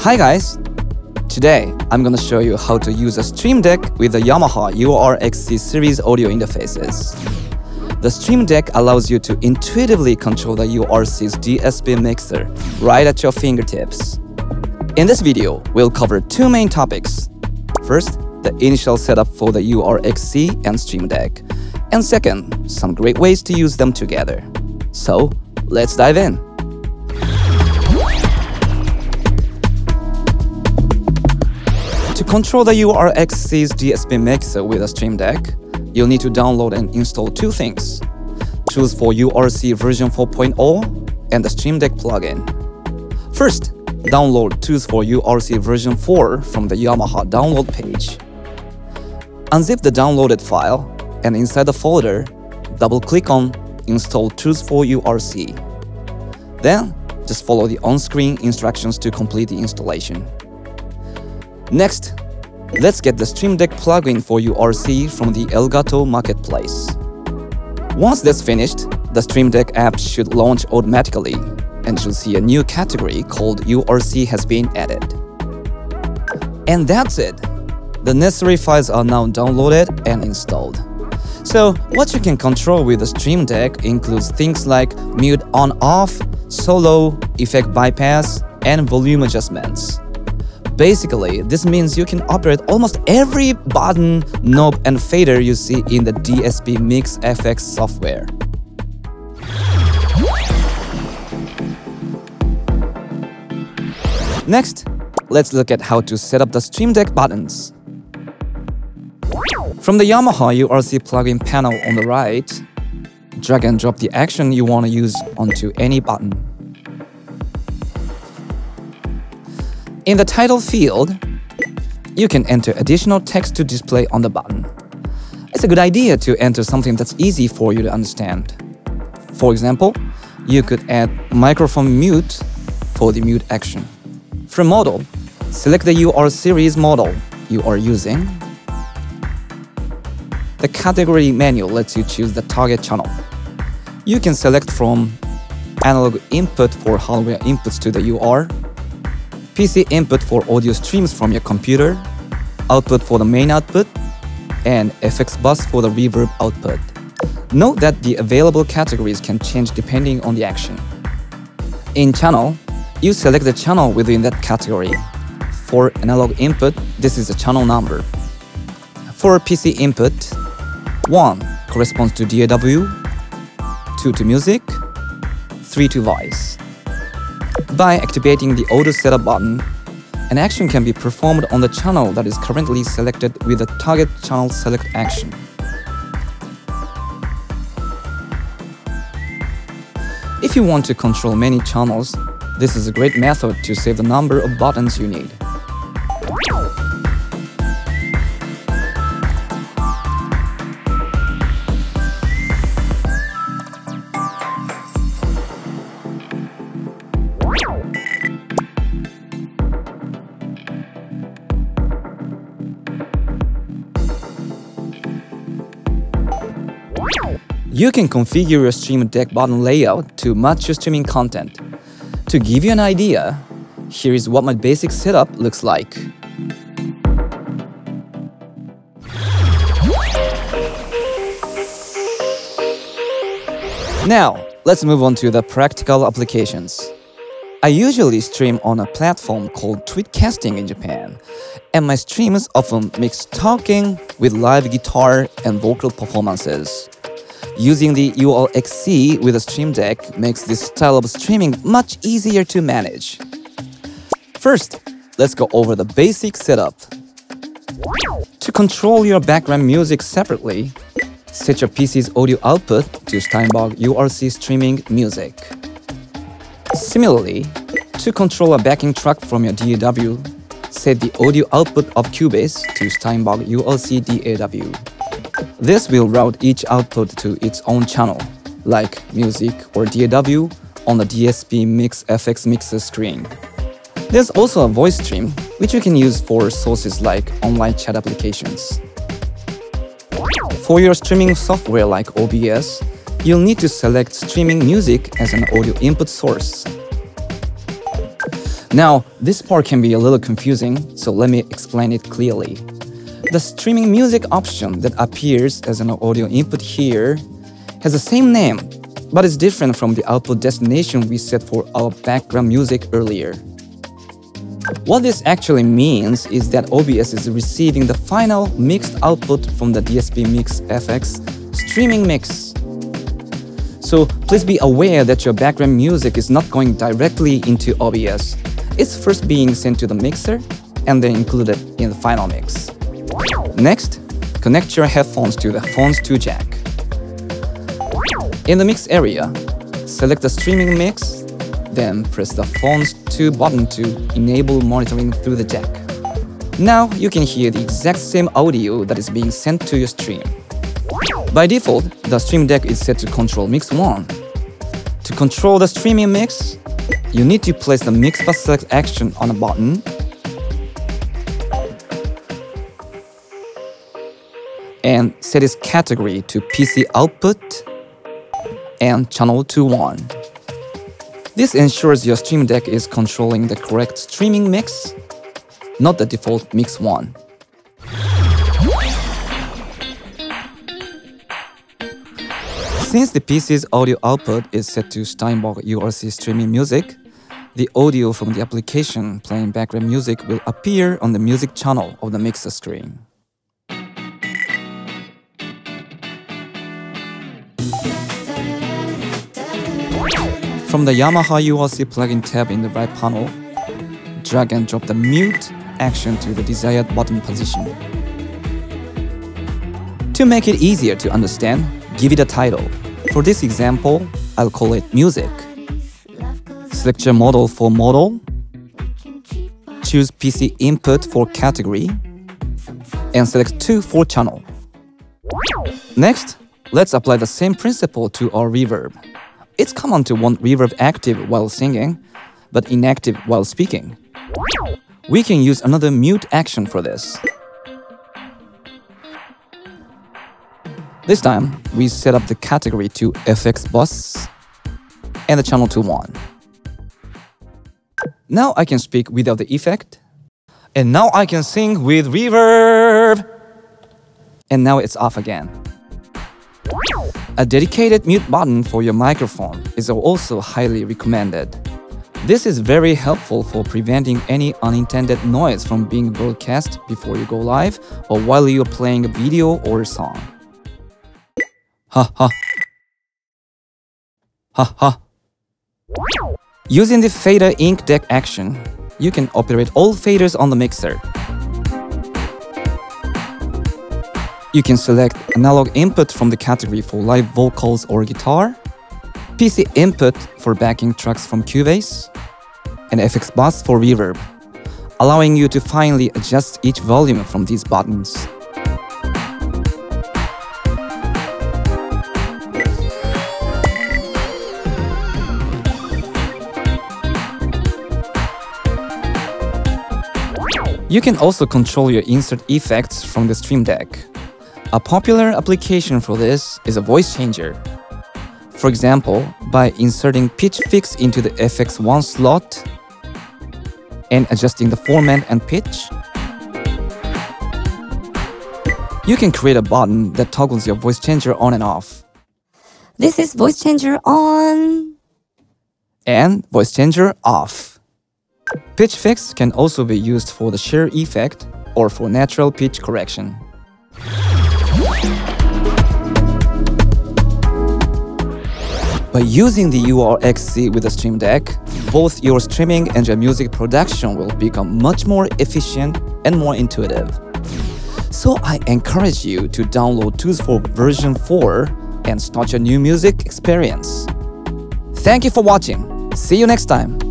Hi guys! Today, I'm gonna show you how to use a Stream Deck with the Yamaha URX-C series audio interfaces. The Stream Deck allows you to intuitively control the URC's DSP mixer right at your fingertips. In this video, we'll cover two main topics. First, the initial setup for the URX-C and Stream Deck. And second, some great ways to use them together. So, let's dive in. To control the URX-C's DSP mixer with a Stream Deck, you'll need to download and install two things: Tools for URC version 4.0 and the Stream Deck plugin. First, download Tools for URC version 4 from the Yamaha download page. Unzip the downloaded file, and inside the folder, double-click on Install Tools for URC. Then, just follow the on-screen instructions to complete the installation. Next, let's get the Stream Deck plugin for URC from the Elgato marketplace. Once that's finished, the Stream Deck app should launch automatically, and you'll see a new category called URC has been added. And that's it! The necessary files are now downloaded and installed. So, what you can control with the Stream Deck includes things like mute on-off, solo, effect bypass, and volume adjustments. Basically, this means you can operate almost every button, knob, and fader you see in the DSP Mix FX software. Next, let's look at how to set up the Stream Deck buttons. From the Yamaha URC plugin panel on the right, drag and drop the action you want to use onto any button. In the title field, you can enter additional text to display on the button. It's a good idea to enter something that's easy for you to understand. For example, you could add microphone mute for the mute action. From model, select the UR series model you are using. The category menu lets you choose the target channel. You can select from analog input for hardware inputs to the UR, PC input for audio streams from your computer, output for the main output, and FX bus for the reverb output. Note that the available categories can change depending on the action. In channel, you select the channel within that category. For analog input, this is the channel number. For PC input, 1 corresponds to DAW, 2 to music, 3 to voice. By activating the Auto Setup button, an action can be performed on the channel that is currently selected with the Target Channel Select action. If you want to control many channels, this is a great method to save the number of buttons you need. You can configure your Stream Deck button layout to match your streaming content. To give you an idea, here is what my basic setup looks like. Now, let's move on to the practical applications. I usually stream on a platform called Tweetcasting in Japan, and my streams often mix talking with live guitar and vocal performances. Using the URX-C with a Stream Deck makes this style of streaming much easier to manage. First, let's go over the basic setup. To control your background music separately, set your PC's audio output to Steinberg URC streaming music. Similarly, to control a backing track from your DAW, set the audio output of Cubase to Steinberg URC DAW. This will route each output to its own channel, like music or DAW, on the DSP Mix FX mixer screen. There's also a voice stream, which you can use for sources like online chat applications. For your streaming software like OBS, you'll need to select streaming music as an audio input source. Now, this part can be a little confusing, so let me explain it clearly. The streaming music option that appears as an audio input here has the same name, but is different from the output destination we set for our background music earlier. What this actually means is that OBS is receiving the final mixed output from the DSP Mix FX streaming mix. So please be aware that your background music is not going directly into OBS. It's first being sent to the mixer and then included in the final mix. Next, connect your headphones to the Phones 2 jack. In the mix area, select the streaming mix, then press the Phones 2 button to enable monitoring through the jack. Now you can hear the exact same audio that is being sent to your stream. By default, the Stream Deck is set to control Mix 1. To control the streaming mix, you need to place the Mix Bus Select action on a button and set its category to PC Output and Channel to 1. This ensures your Stream Deck is controlling the correct streaming mix, not the default Mix 1. Since the PC's audio output is set to Steinberg URX-C streaming music, the audio from the application playing background music will appear on the music channel of the mixer screen. From the Yamaha URX-C plugin tab in the right panel, drag and drop the mute action to the desired button position. To make it easier to understand, give it a title. For this example, I'll call it Music. Select your model for model, choose PC Input for category, and select 2 for channel. Next, let's apply the same principle to our reverb. It's common to want reverb active while singing, but inactive while speaking. We can use another mute action for this. This time, we set up the category to FX Bus and the channel to 1. Now I can speak without the effect. And now I can sing with reverb. And now it's off again. A dedicated mute button for your microphone is also highly recommended. This is very helpful for preventing any unintended noise from being broadcast before you go live or while you're playing a video or a song. Ha ha. Ha ha. Using the Fader Ink Deck action, you can operate all faders on the mixer. You can select analog input from the category for live vocals or guitar, PC input for backing tracks from Cubase, and FX Bus for reverb, allowing you to finely adjust each volume from these buttons. You can also control your insert effects from the Stream Deck. A popular application for this is a voice changer. For example, by inserting pitch fix into the FX1 slot and adjusting the format and pitch, you can create a button that toggles your voice changer on and off. This is voice changer on And voice changer off. Pitch fix can also be used for the shear effect or for natural pitch correction. By using the URX-C with the Stream Deck, both your streaming and your music production will become much more efficient and more intuitive. So I encourage you to download tools for version 4 and start your new music experience. Thank you for watching. See you next time.